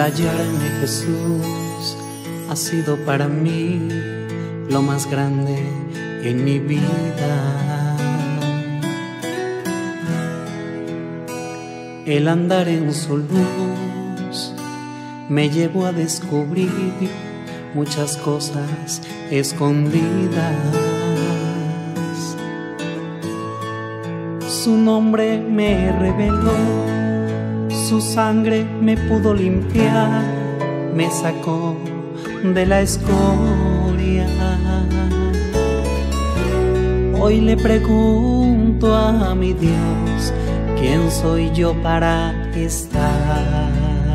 hallarme, Jesús, ha sido para mí lo más grande en mi vida. El andar en su luz me llevó a descubrir muchas cosas escondidas. Su nombre me reveló, su sangre me pudo limpiar, me sacó de la escoria. Hoy le pregunto a mi Dios, ¿quién soy yo para estar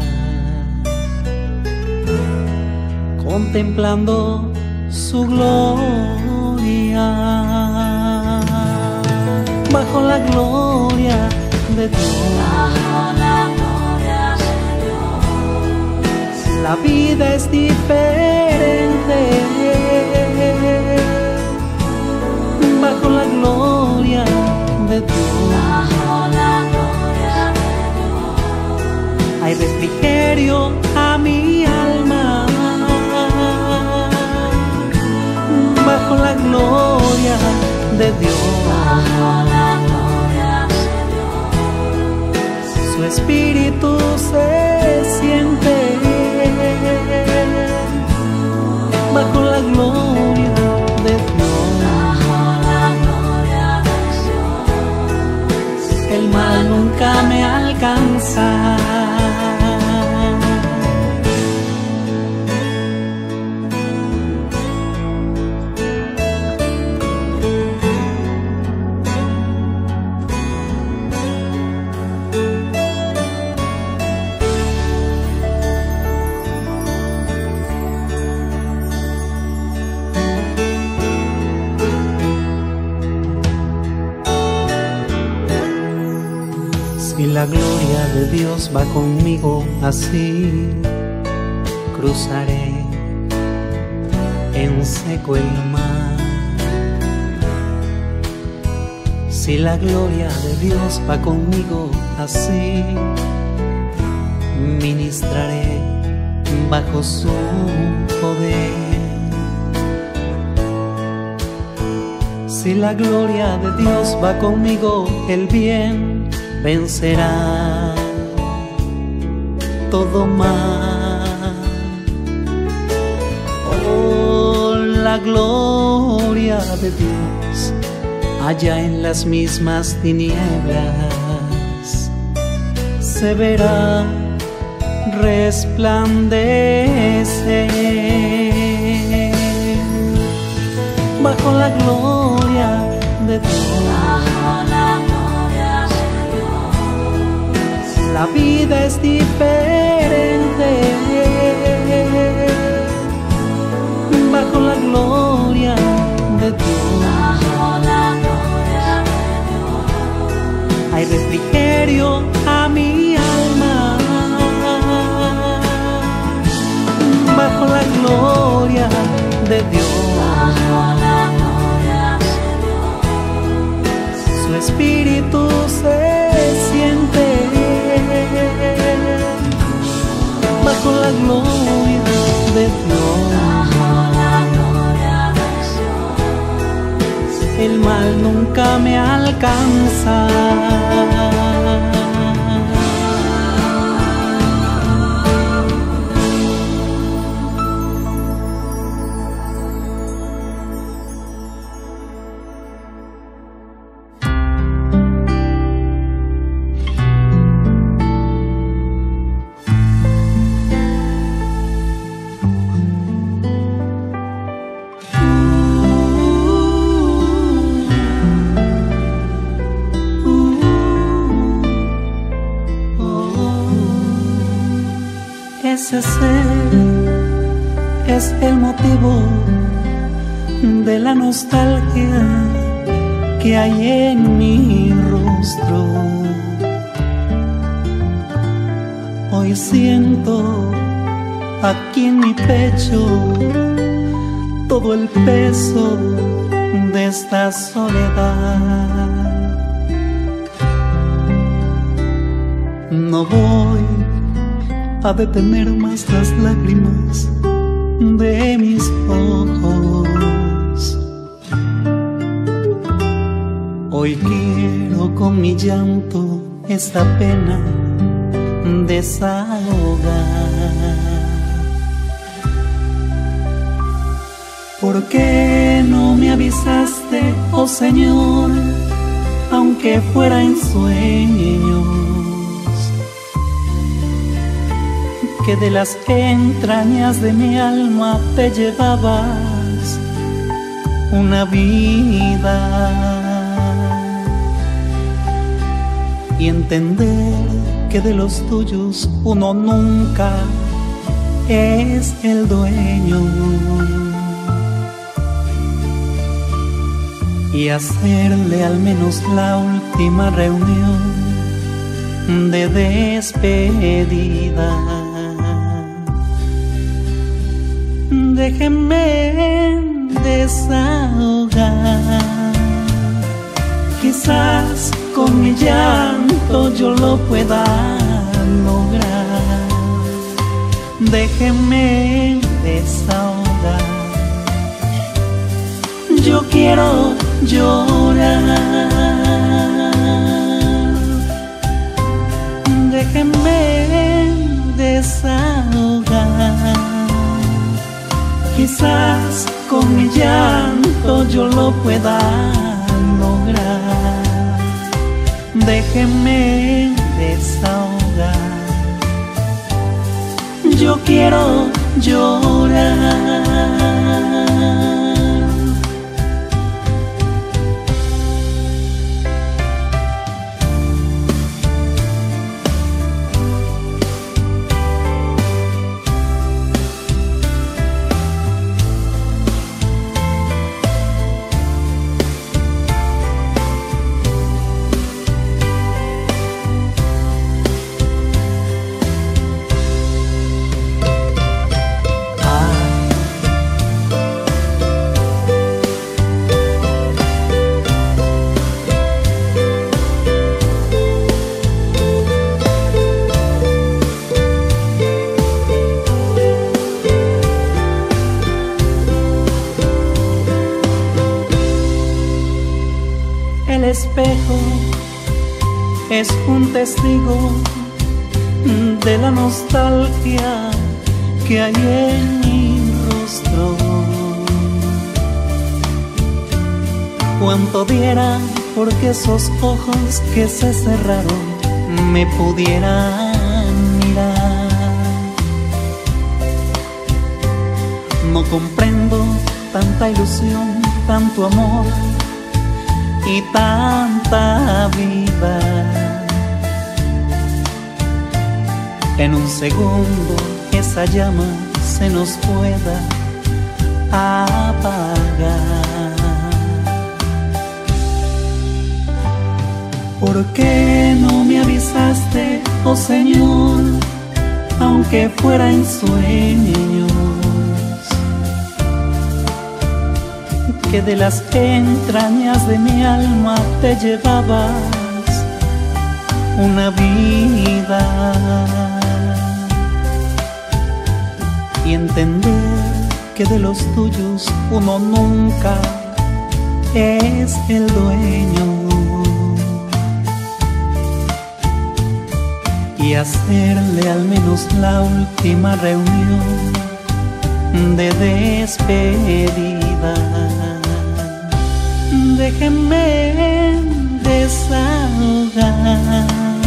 contemplando su gloria? Bajo la gloria de Dios, bajo la gloria de Dios, la vida es diferente. Bajo la gloria de Dios, bajo la gloria de Dios, hay refrigerio a mi alma. Bajo la gloria de Dios, bajo la gloria de Dios, su espíritu se siente. Bajo la gloria de Dios, bajo la gloria de Dios, el mal nunca me alcanza. Si la gloria de Dios va conmigo así, cruzaré en seco el mar. Si la gloria de Dios va conmigo así, ministraré bajo su poder. Si la gloria de Dios va conmigo, el bien vencerá todo mal. Oh, la gloria de Dios allá en las mismas tinieblas se verá resplandecer. Bajo la gloria de Dios, bajo la gloria de Dios, la vida es diferente. Bajo la gloria de Dios, bajo la gloria de Dios, hay refrigerio a mi alma. Bajo la gloria de Dios, bajo la gloria de Dios, su espíritu se siente. Bajo la gloria de Dios, bajo la gloria de Dios, el mal nunca me alcanza. Ese ser es el motivo de la nostalgia que hay en mi rostro. Hoy siento aquí en mi pecho todo el peso de esta soledad. No voy a detener más las lágrimas de mis ojos. Hoy quiero con mi llanto esta pena desahogar. ¿Por qué no me avisaste, oh Señor, aunque fuera en sueños, que de las entrañas de mi alma te llevabas una vida? Y entender que de los tuyos uno nunca es el dueño. Y hacerle al menos la última reunión de despedida. Déjenme desahogar, quizás con mi llanto yo lo pueda lograr. Déjenme desahogar, yo quiero llorar. Déjenme desahogar, quizás con mi llanto yo lo pueda lograr. Déjenme desahogar, yo quiero llorar. El espejo es un testigo de la nostalgia que hay en mi rostro. Cuánto diera porque esos ojos que se cerraron me pudieran mirar. No comprendo tanta ilusión, tanto amor y tanta vida. En un segundo esa llama se nos pueda apagar. ¿Por qué no me avisaste, oh Señor, aunque fuera en sueños, que de las entrañas de mi alma te llevabas una vida? Y entender que de los tuyos uno nunca es el dueño. Y hacerle al menos la última reunión de despedida. Déjenme desahogar,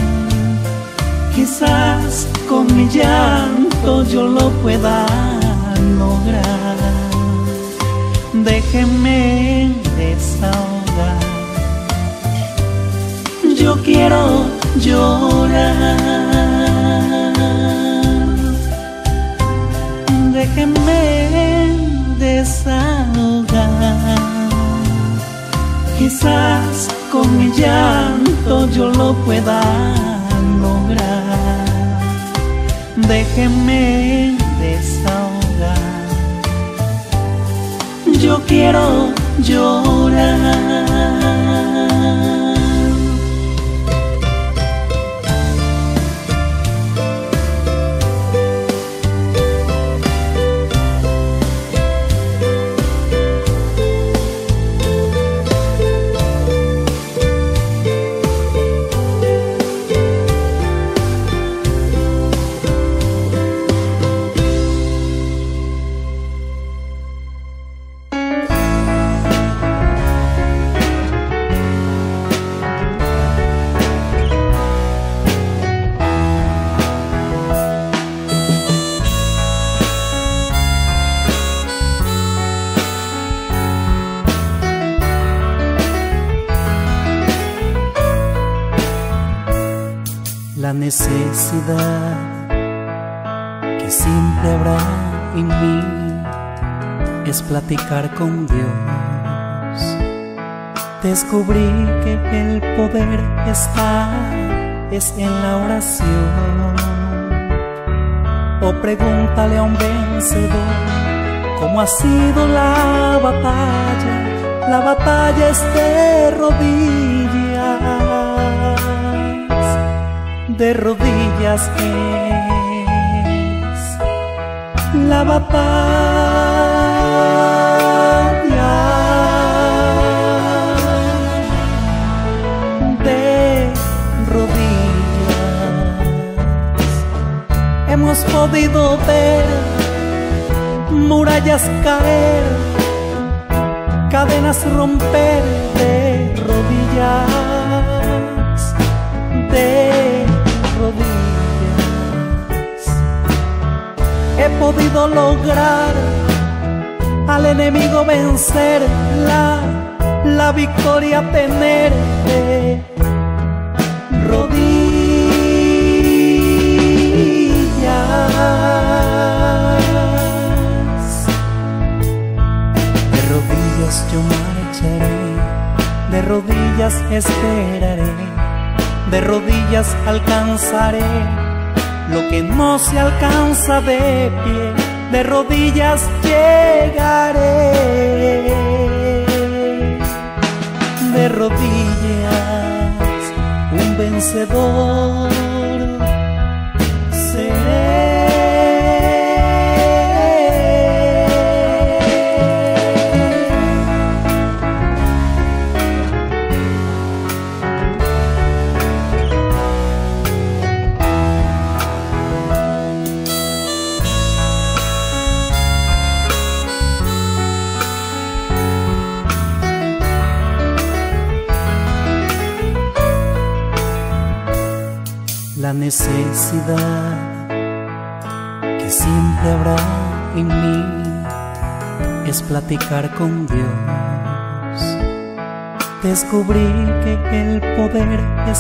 quizás con mi llanto yo lo pueda lograr. Déjenme desahogar, yo quiero llorar. Déjenme desahogar, quizás con mi llanto yo lo pueda lograr. Déjenme desahogar, yo quiero llorar. La necesidad que siempre habrá en mí es platicar con Dios. Descubrí que el poder es en la oración. O pregúntale a un vencedor cómo ha sido la batalla es de rodillas. De rodillas es la batalla. De rodillas hemos podido ver murallas caer, cadenas romper. De rodillas, de rodillas he podido lograr al enemigo vencer, la victoria tener. De rodillas yo marcharé, de rodillas esperaré, de rodillas alcanzaré lo que no se alcanza de pie, de rodillas llegaré. De rodillas un vencedor seré. La necesidad que siempre habrá en mí es platicar con Dios. Descubrí que el poder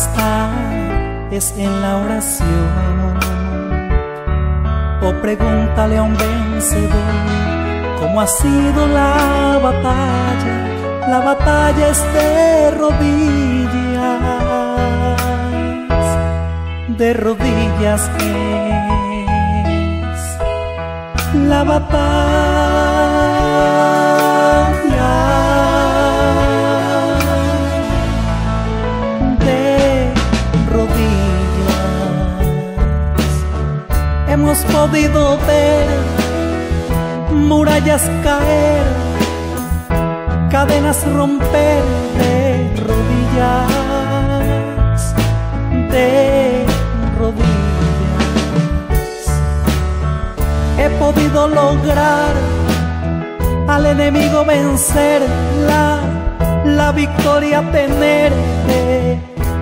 es en la oración. O pregúntale a un vencedor cómo ha sido la batalla es de rodillas. De rodillas es la batalla. De rodillas hemos podido ver murallas caer, cadenas romper. De rodillas, de rodillas he podido lograr al enemigo vencer, la victoria tener. De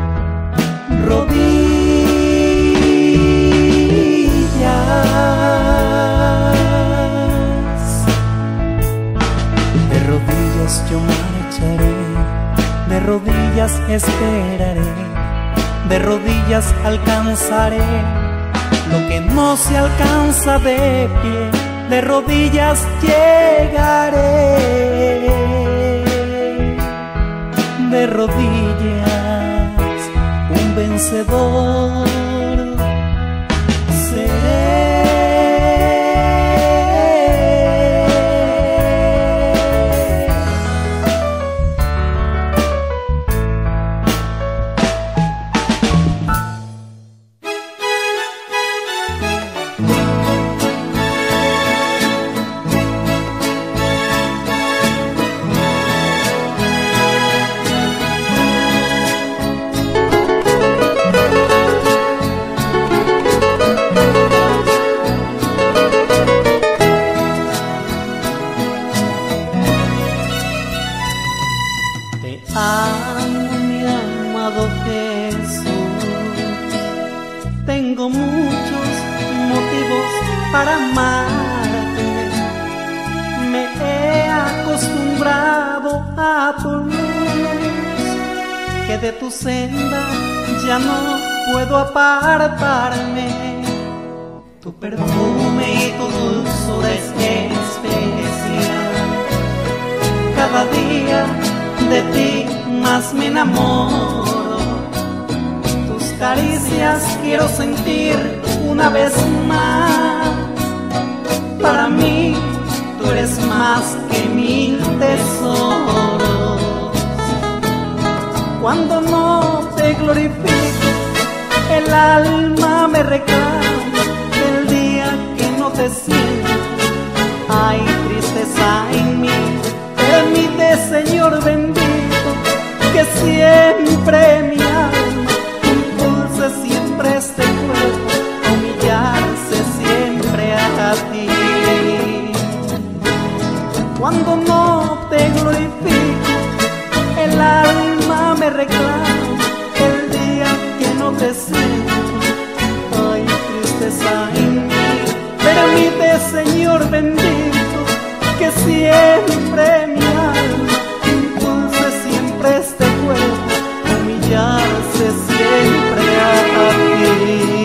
rodillas yo marcharé, de rodillas esperaré, de rodillas alcanzaré lo que no se alcanza de pie, de rodillas llegaré. De rodillas un vencedor seré. Tengo muchos motivos para amarte. Me he acostumbrado a tu luz, que de tu senda ya no puedo apartarme. Tu perfume y tu dulzura es especial. Cada día de ti más me enamoro. Tus caricias quiero sentir una vez más. Para mí tú eres más que 1000 tesoros. Cuando no te glorifico, el alma me reclama. El día que no te siento, hay tristeza en mí. Permite, Señor bendito, que siempre mi alma impulse siempre este cuerpo a humillarse siempre a ti. Cuando no te glorifico, el alma me reclama. El día que no te siento, hay tristeza en mí. Permite, Señor bendito, que siempre mi alma impulse siempre este cuerpo a humillarse siempre a ti.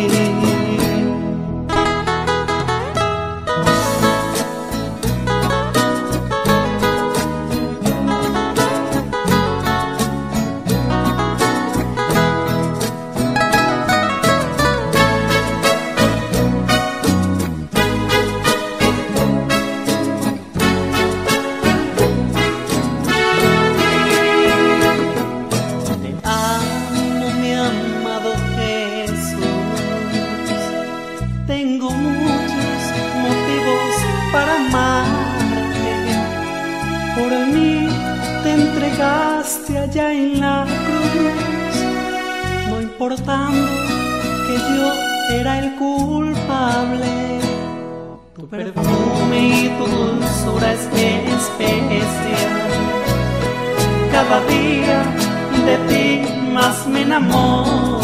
Tengo muchos motivos para amarte. Por mí te entregaste allá en la cruz, no importando que yo era el culpable. Tu perfume y tu dulzura es especial. Cada día de ti más me enamoro.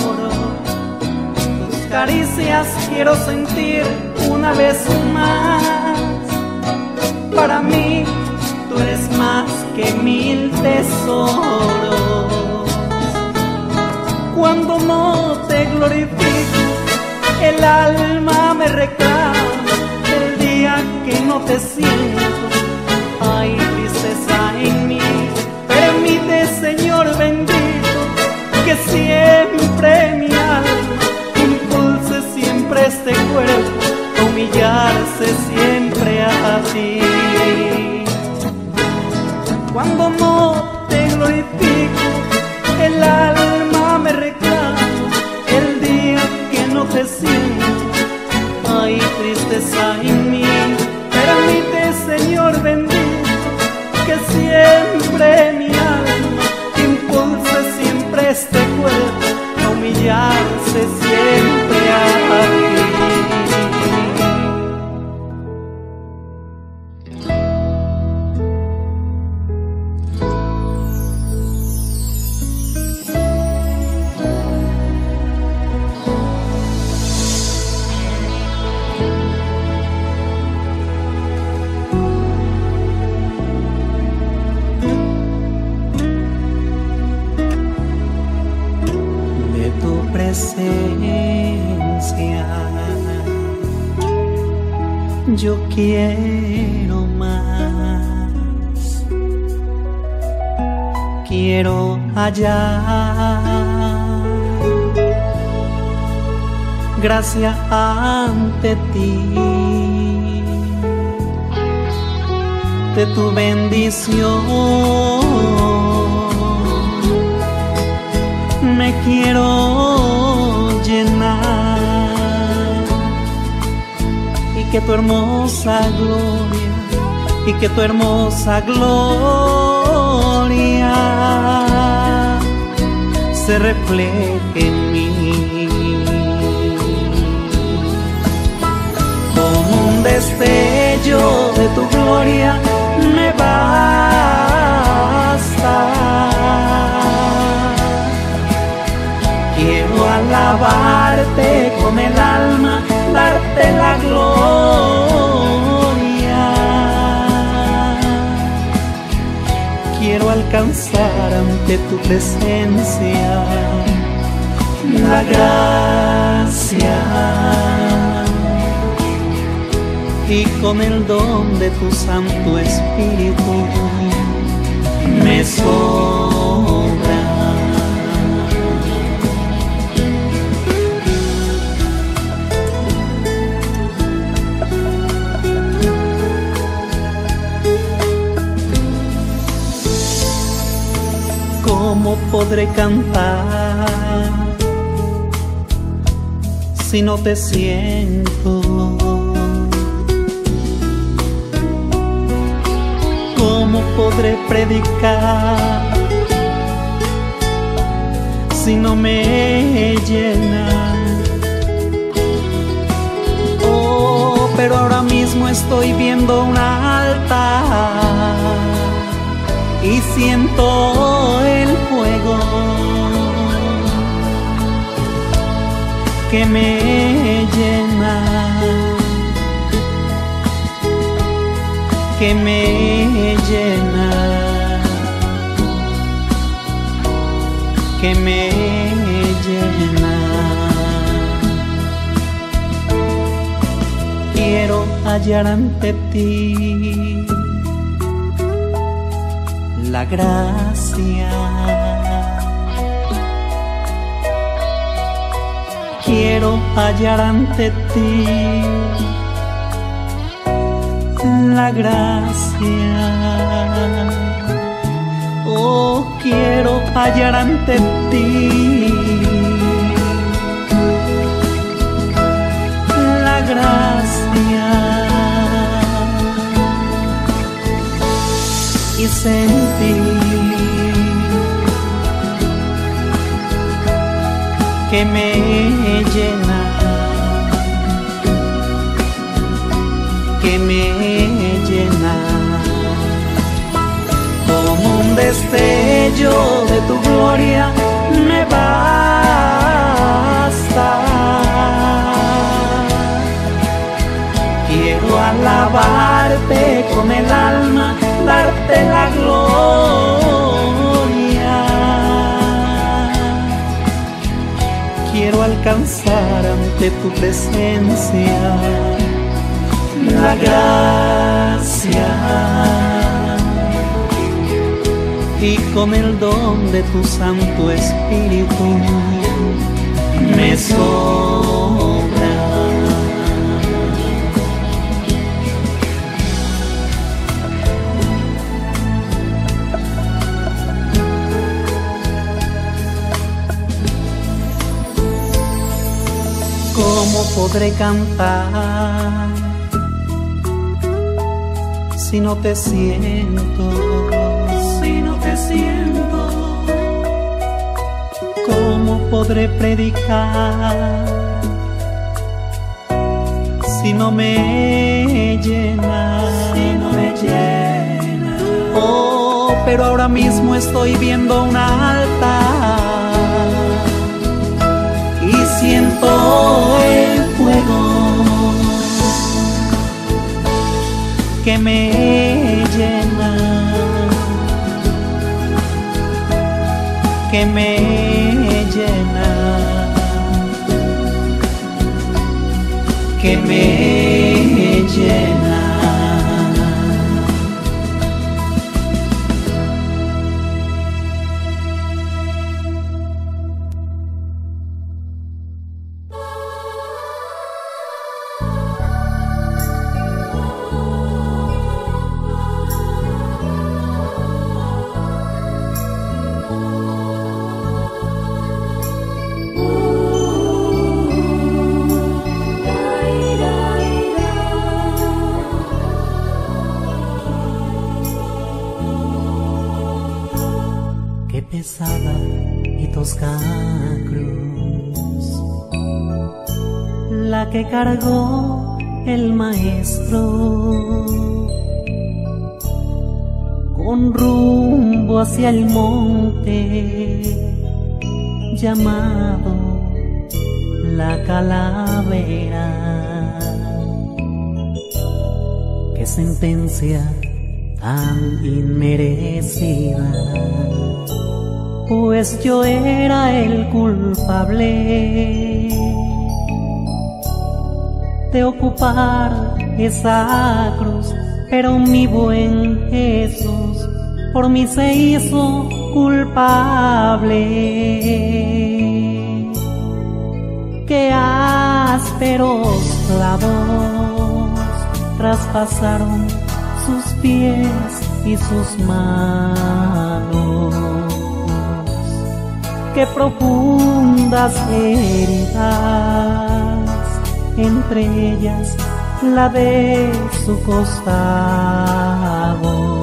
Caricias quiero sentir una vez más. Para mí tú eres más que 1000 tesoros. Cuando no te glorifico, el alma me reclama. El día que no te siento, hay tristeza en mí. Permite, Señor bendito, que siempre mi alma impulse siempre este cuerpo a humillarse siempre a ti. Cuando no te glorifico, el alma me reclama. El día que no te siento, hay tristeza en mí. Permite, Señor bendito, que siempre mi alma impulse siempre este cuerpo a humillarse siempre a ti. Presencia, yo quiero más, quiero hallar gracia ante ti, de tu bendición me quiero llenar, y que tu hermosa gloria, y que tu hermosa gloria se refleje en mí. Con un destello de tu gloria me basta. Quiero alabarte con el alma, darte la gloria. Quiero alcanzar ante tu presencia la gracia y con el don de tu Santo Espíritu me sobra. ¿Cómo podré cantar si no te siento? ¿Cómo podré predicar si no me llena? Oh, pero ahora mismo estoy viendo un altar y siento el fuego que me llena, que me llena, que me llena. Quiero hallar ante ti la gracia. Quiero hallar ante ti la gracia. Oh, quiero hallar ante ti la gracia y sentir que me llena, que me llena, como un destello de tu gloria me basta. Quiero alabarte con el alma, darte la gloria. Quiero alcanzar ante tu presencia la gracia y con el don de tu Santo Espíritu me sobra. ¿Cómo podré cantar si no te siento? Si no te siento. ¿Cómo podré predicar si no me llena? Si no me llena. Oh, pero ahora mismo estoy viendo un altar y siento el fuego que me llena, que me llena, que me llena. Pesada y tosca cruz, la que cargó el maestro con rumbo hacia el monte llamado la calavera. Qué sentencia tan inmerecida. pues yo era el culpable de ocupar esa cruz, pero mi buen Jesús por mí se hizo culpable. Qué ásperos clavos traspasaron sus pies y sus manos, qué profundas heridas, entre ellas la de su costado.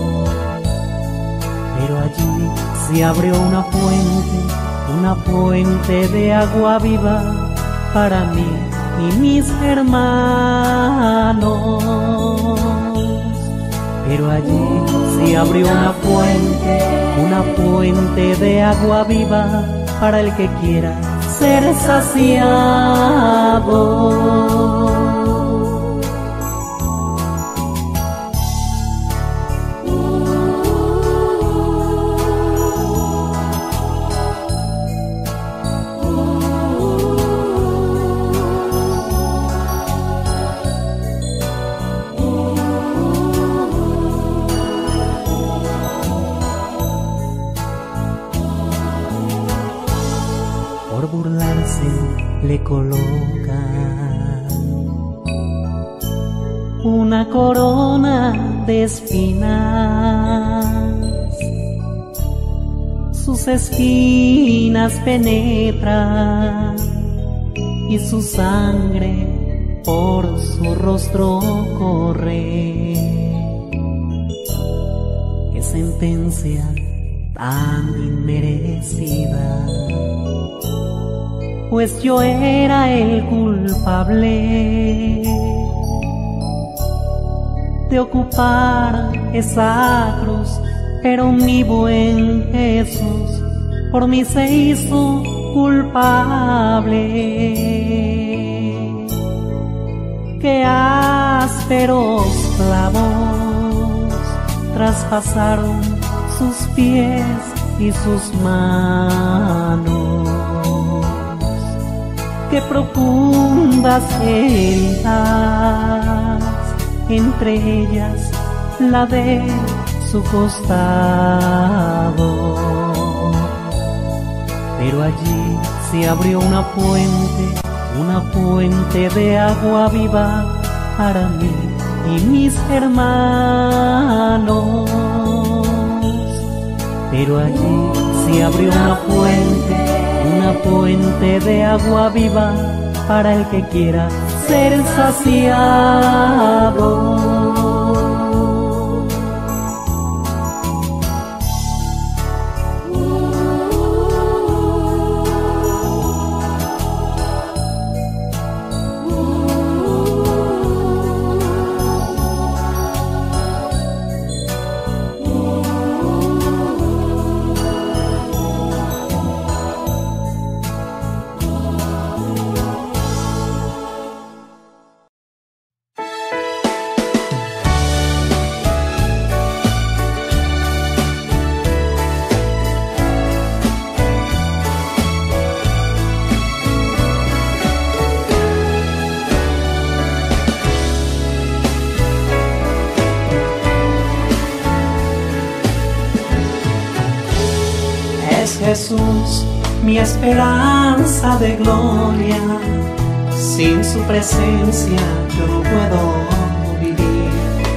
Pero allí se abrió una fuente de agua viva para mí y mis hermanos. Pero allí se abrió una fuente de agua viva para el que quiera ser saciado. Por burlarse le coloca una corona de espinas, sus espinas penetran y su sangre por su rostro corre. Qué sentencia tan inmerecida, pues yo era el culpable de ocupar esa cruz, pero mi buen Jesús por mí se hizo culpable. Qué ásperos clavos traspasaron sus pies y sus manos, qué profundas heridas, entre ellas la de su costado. Pero allí se abrió una fuente de agua viva para mí y mis hermanos. Pero allí se abrió una fuente de agua viva para el que quiera ser saciado. Jesús, mi esperanza de gloria, sin su presencia yo no puedo vivir.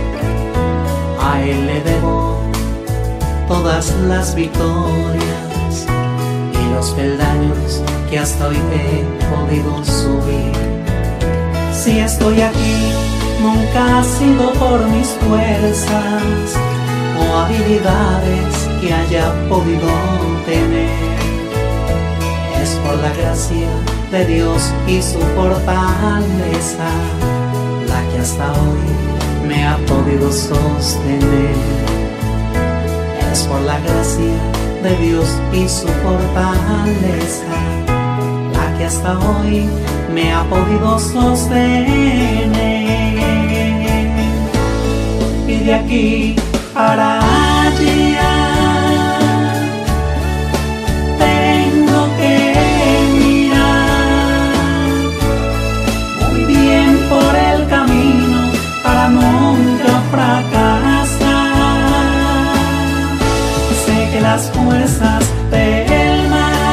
A Él le debo todas las victorias y los peldaños que hasta hoy he podido subir. Si estoy aquí, nunca ha sido por mis fuerzas o habilidades que haya podido tener. Es por la gracia de Dios y su fortaleza la que hasta hoy me ha podido sostener. Es por la gracia de Dios y su fortaleza la que hasta hoy me ha podido sostener. Y de aquí para allá las fuerzas del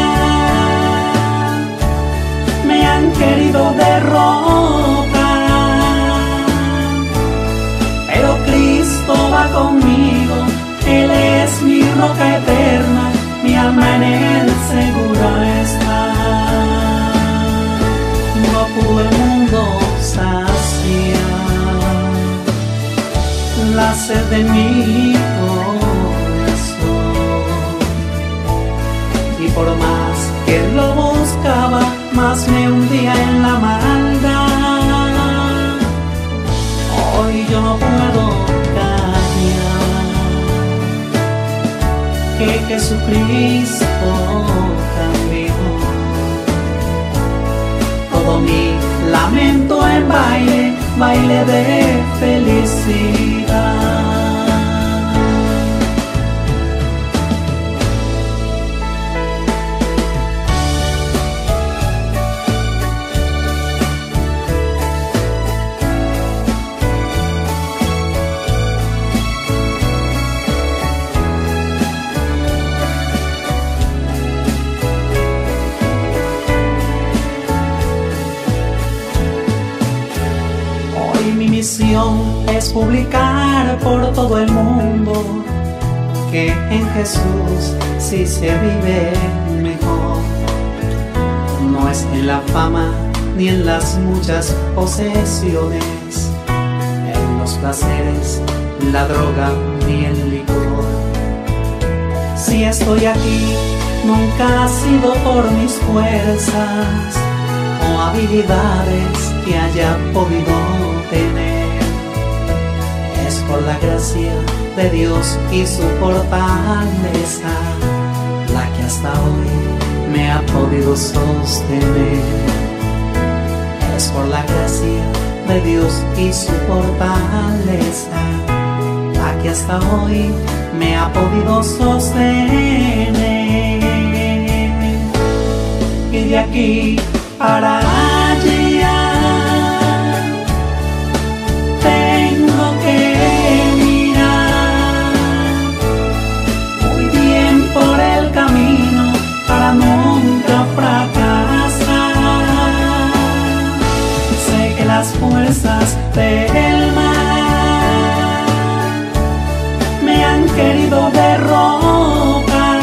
mal me han querido derrotar, pero Cristo va conmigo, Él es mi roca eterna, mi alma en Él segura está. No pudo el mundo saciar la sed de mi corazón, y por más que lo buscaba, más me hundía en la maldad. Hoy yo no puedo callar que Jesucristo cambió todo mi lamento en baile, baile de felicidad. Mi misión es publicar por todo el mundo que en Jesús sí se vive mejor. No es en la fama ni en las muchas posesiones, en los placeres, la droga ni el licor. Si estoy aquí, nunca ha sido por mis fuerzas o habilidades que haya podido tener. Es por la gracia de Dios y su fortaleza la que hasta hoy me ha podido sostener. Es por la gracia de Dios y su fortaleza la que hasta hoy me ha podido sostener. Y de aquí para allá tengo que mirar muy bien por el camino para nunca fracasar. Sé que las fuerzas del mal me han querido derrotar,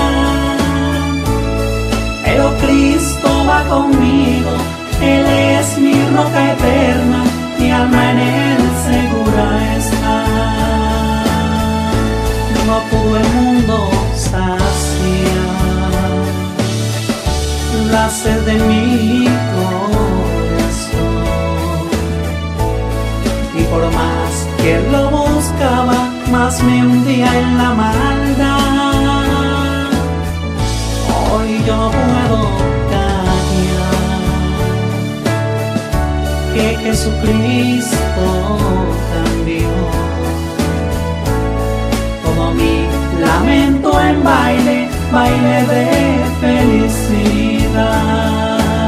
pero Cristo va conmigo, Él es mi roca eterna, mi alma en Él segura está. No pudo el mundo saciar la sed de mi corazón, y por más que lo buscaba, más me hundía en la maldad. Hoy yo no puedo callar que Jesucristo cambió todo mi lamento en baile, baile de felicidad.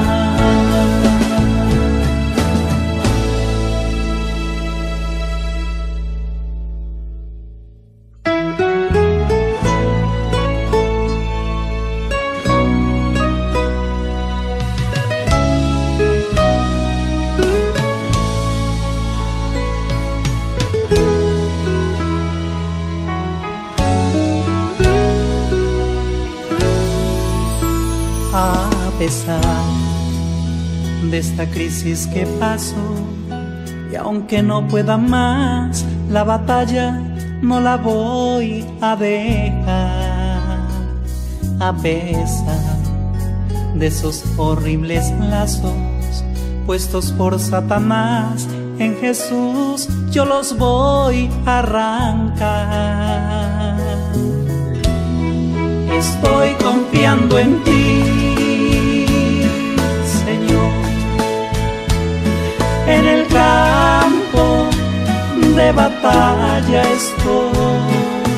A pesar de esta crisis que paso, y aunque no pueda más, la batalla no la voy a dejar. A pesar de esos horribles lazos puestos por Satanás, en Jesús yo los voy a arrancar. Estoy confiando en ti, Señor, en el campo de batalla estoy.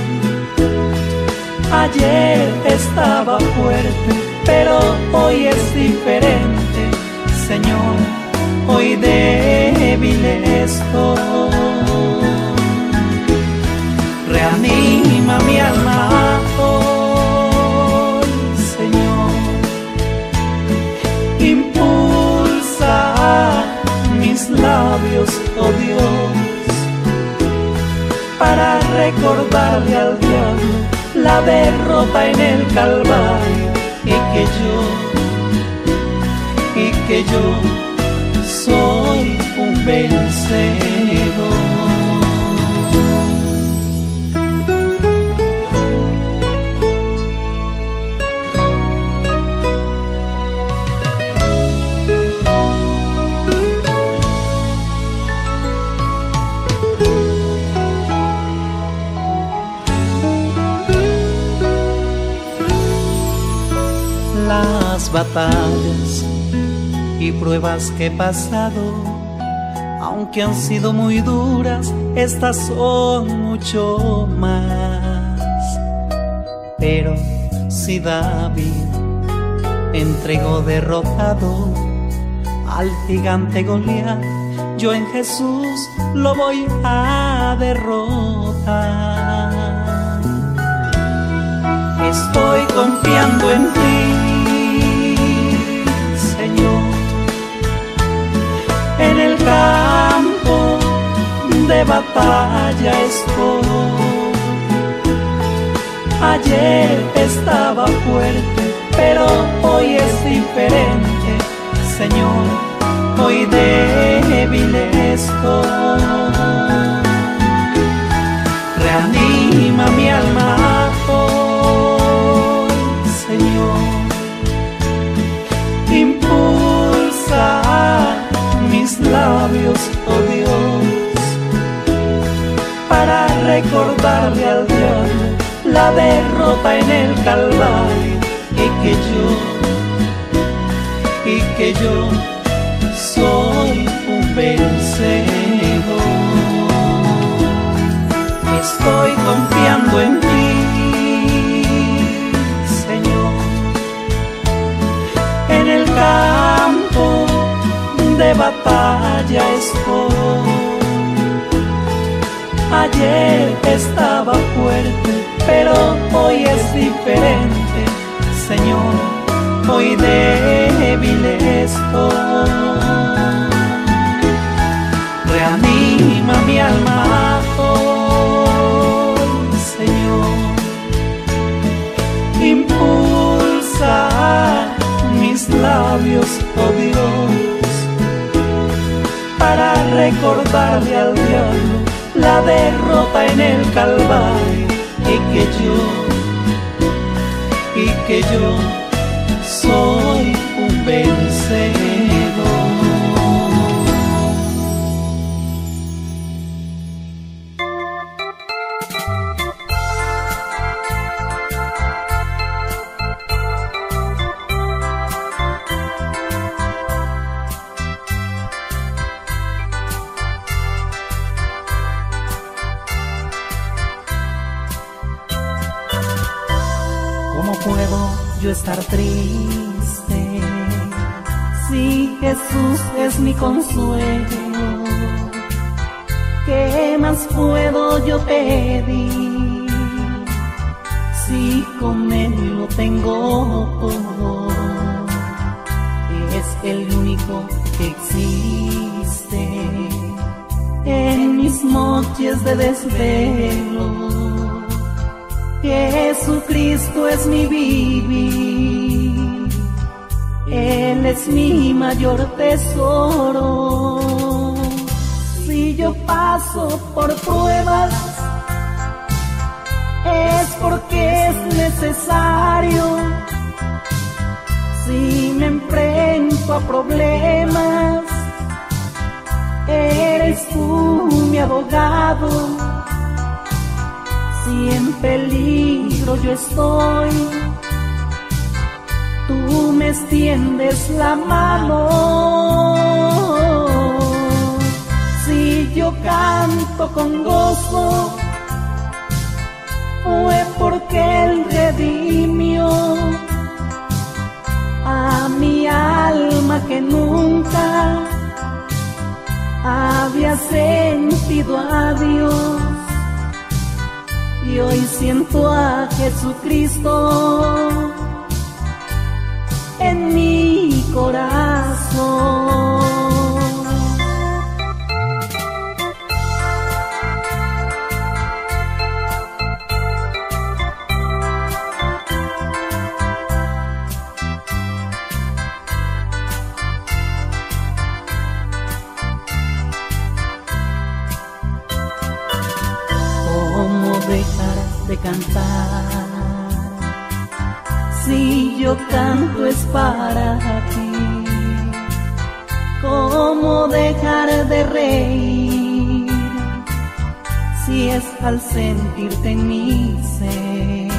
Ayer estaba fuerte, pero hoy es diferente, Señor, hoy débil estoy. Reanima mi alma hoy, recordarle al diablo la derrota en el Calvario y que yo soy un vencedor. Las batallas y pruebas que he pasado, aunque han sido muy duras, estas son mucho más. Pero si David entregó derrotado al gigante Goliat, yo en Jesús lo voy a derrotar. Estoy confiando en ti, Señor, en el campo de batalla estoy. Ayer estaba fuerte, pero hoy es diferente, Señor, hoy débil estoy. Reanima mi alma hoy, Señor, impulsa mis labios, oh Dios, para recordarle al diablo la derrota en el Calvario y que yo soy un vencedor. Estoy confiando en ti, Señor, en el campo de batalla estoy. Ayer estaba fuerte, pero hoy es diferente, Señor, hoy débil estoy. Reanima mi alma hoy, Señor, impulsa mis labios, oh Dios, para recordarle al diablo la derrota en el Calvario y que yo soy un vencedor. ¿Cómo puedo yo estar triste si Jesús es mi consuelo? ¿Qué más puedo yo pedir si con Él lo tengo todo? Es el único que existe en mis noches de desvelo. Jesucristo es mi vivir, Él es mi mayor tesoro. Si yo paso por pruebas, es porque es necesario. Si me enfrento a problemas, eres tú mi abogado. Si en peligro yo estoy, tú me extiendes la mano. Si yo canto con gozo, fue porque Él redimió a mi alma que nunca había sentido a Dios. Y hoy siento a Jesucristo en mi corazón. cantar. Si yo canto es para ti, ¿cómo dejar de reír? Si es al sentirte en mi ser,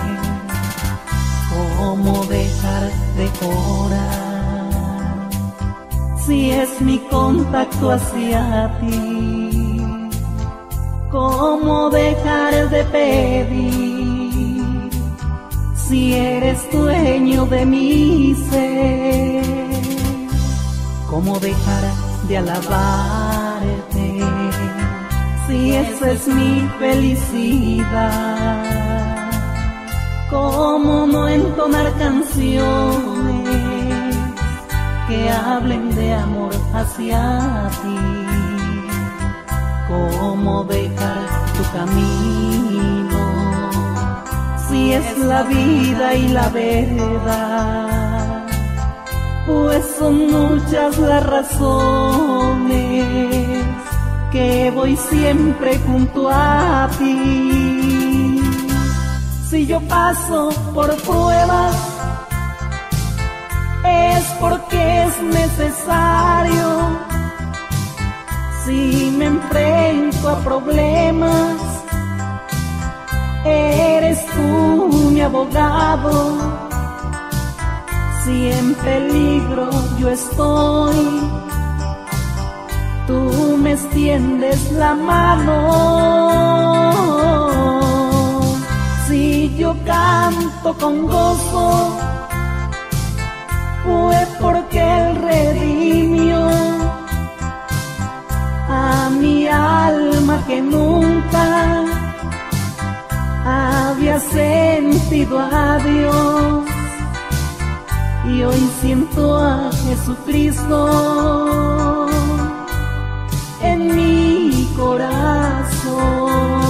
¿cómo dejar de orar? Si es mi contacto hacia ti, ¿cómo dejar de pedir? Si eres dueño de mi ser, ¿cómo dejar de alabarte? Si esa es mi felicidad, ¿cómo no entonar canciones que hablen de amor hacia ti? ¿Cómo dejar tu camino si es la vida y la verdad? Pues son muchas las razones que voy siempre junto a ti. Si yo paso por pruebas, es porque es necesario. Si me enfrento a problemas, eres tú mi abogado. Si en peligro yo estoy, tú me extiendes la mano. Si yo canto con gozo, fue porque Él redimió a mi alma que nunca había sentido a Dios. Y hoy siento a Jesucristo en mi corazón.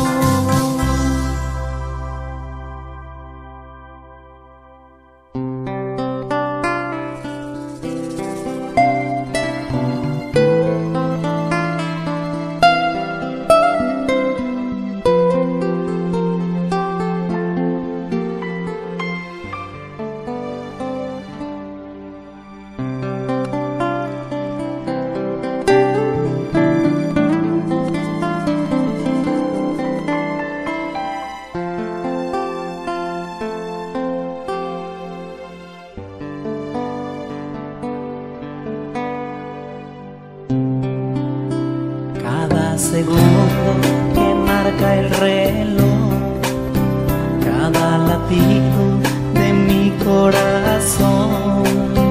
Segundo que marca el reloj, cada latido de mi corazón,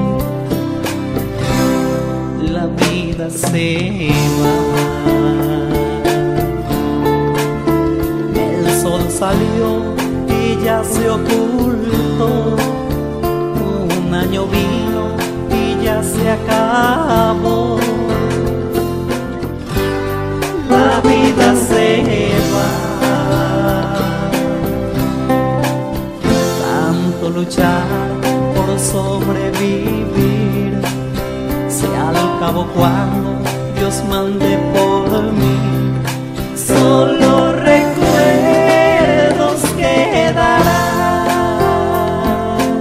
la vida se va. El sol salió y ya se ocultó, un año vino y ya se acabó. La vida se va, tanto luchar por sobrevivir, se acabó cuando Dios mande por mí. Solo recuerdos quedarán,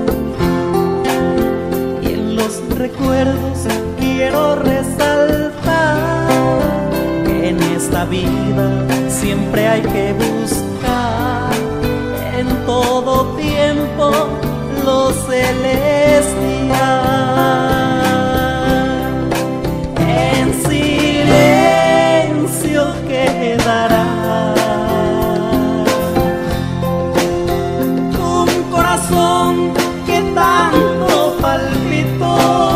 y en los recuerdos quiero resaltar que en esta vida siempre hay que buscar en todo tiempo lo celestial. En silencio quedará un corazón que tanto palpitó.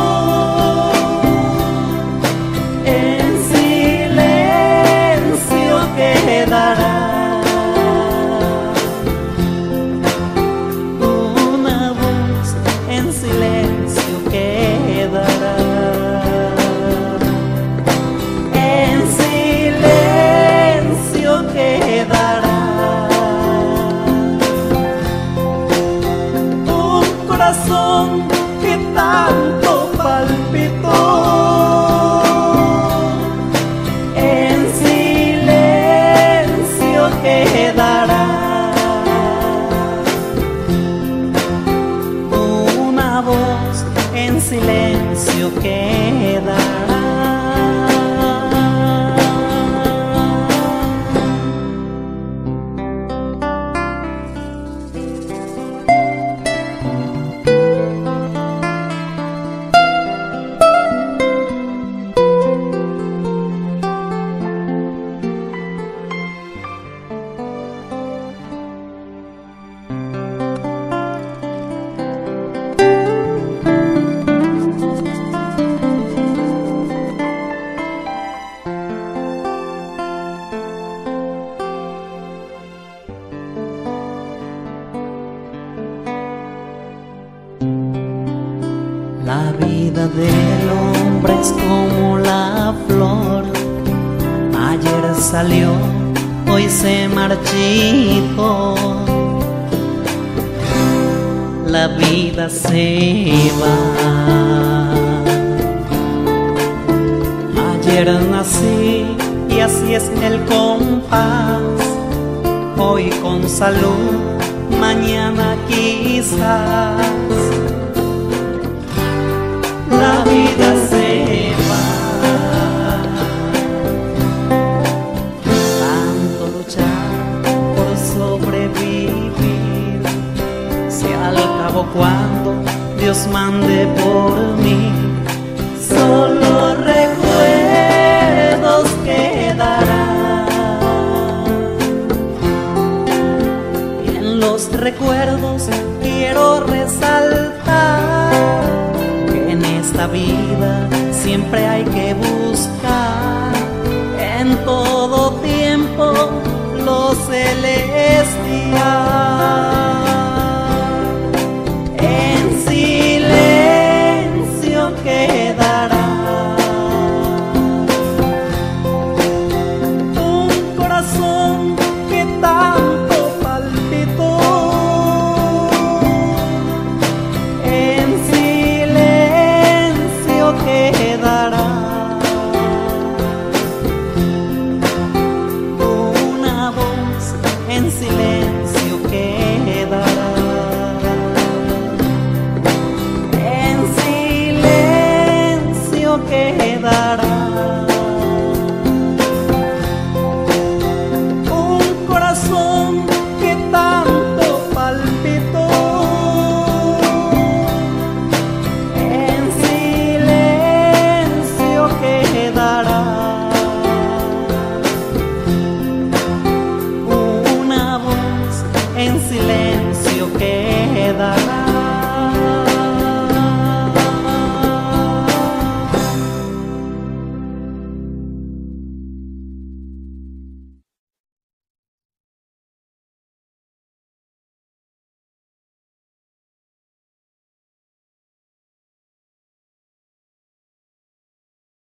Quedará una voz en silencio quedará. La vida del hombre es como la flor, ayer salió, hoy se marchitó. La vida se va. Ayer nací y así es el compás, hoy con salud, mañana quizás. La vida se va. Tanto luchar por sobrevivir, si al cabo cuando Dios mande por mí, solo recuerdos quedarán. Y en los recuerdos quiero resaltar que en esta vida siempre hay que buscar en todo tiempo lo celestial. En silencio quedará un corazón que tanto palpitó. En silencio quedará una voz, en silencio quedará. En silencio quedará un corazón que tanto palpitó. En silencio quedará una voz, en silencio quedará.